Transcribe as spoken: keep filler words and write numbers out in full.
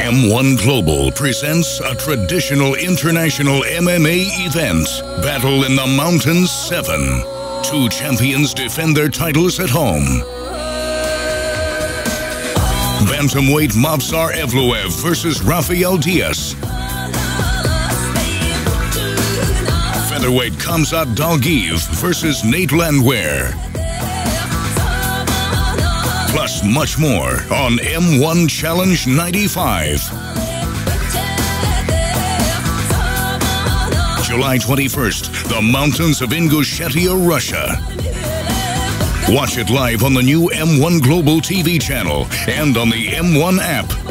M one Global presents a traditional international M M A event, Battle in the Mountains seven. Two champions defend their titles at home. Bantamweight Mobsar Evloev versus Rafael Dias. Featherweight Khamzat Dalgiev versus Landwehr. Plus much more on M one Challenge ninety-five. July twenty-first, the mountains of Ingushetia, Russia. Watch it live on the new M one Global T V channel and on the M one app.